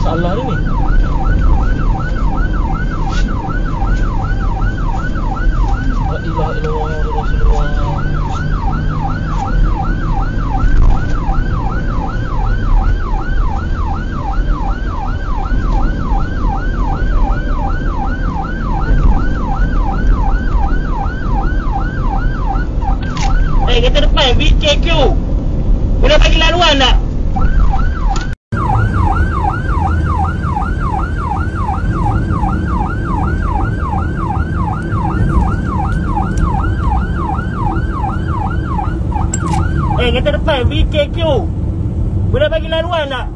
masalah dia ni. La ilaha illallah Rasulullah. Kereta depan VKQ. Boleh bagi laluan tak? Kereta depan VKQ. Boleh bagi laluan tak?